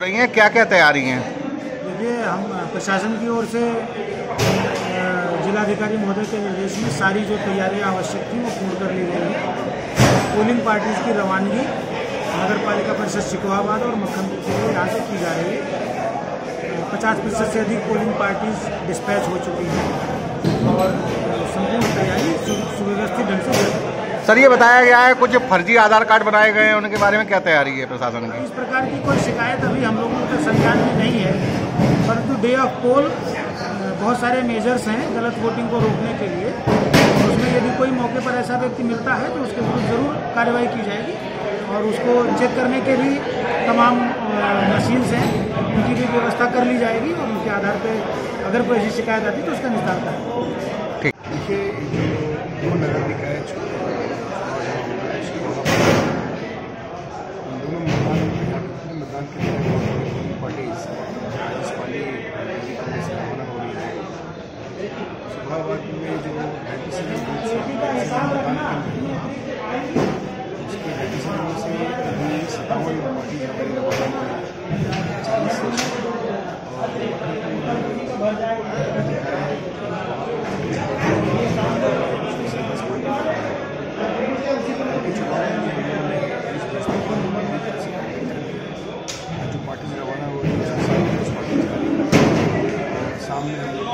रही हैं, क्या क्या तैयारी हैं? देखिए, हम प्रशासन की ओर से जिलाधिकारी महोदय के निर्देश में सारी जो तैयारियां आवश्यक थी वो पूर्ण कर ली गई हैं। पोलिंग पार्टीज़ की रवानगी नगर पालिका परिषद शिकोहाबाद और मक्खनपुर के लिए यहाँ से की जा रही है। 50% से अधिक पोलिंग पार्टीज डिस्पैच हो चुकी हैं और संपूर्ण तैयारी सुव्यवस्थित ढंग से चल रही है। सर, ये बताया गया है कुछ फर्जी आधार कार्ड बनाए गए हैं, उनके बारे में क्या तैयारी है प्रशासन की? इस प्रकार की कोई शिकायत अभी हम लोगों के संज्ञान में नहीं है, परंतु डे ऑफ पोल बहुत सारे मेजर्स हैं गलत वोटिंग को रोकने के लिए। उसमें यदि कोई मौके पर ऐसा व्यक्ति मिलता है तो उसके विरुद्ध जरूर कार्रवाई की जाएगी और उसको चेक करने के भी तमाम मशीन्स हैं, उनकी भी व्यवस्था कर ली जाएगी और उनके आधार पर अगर कोई ऐसी शिकायत आती है तो उसका निस्तार करें। ठीक। देखिए, दो नगर निकाय दोनों मतदान के लिए पार्टीज इस वाली कांग्रेस से रवाना हो रही है। शिकोहाबाद में जो 97 मतदान उसके 97 से अभी 57 पार्टी रवाना हुई, 40 से जो पार्टी रवाना हो रही है सामने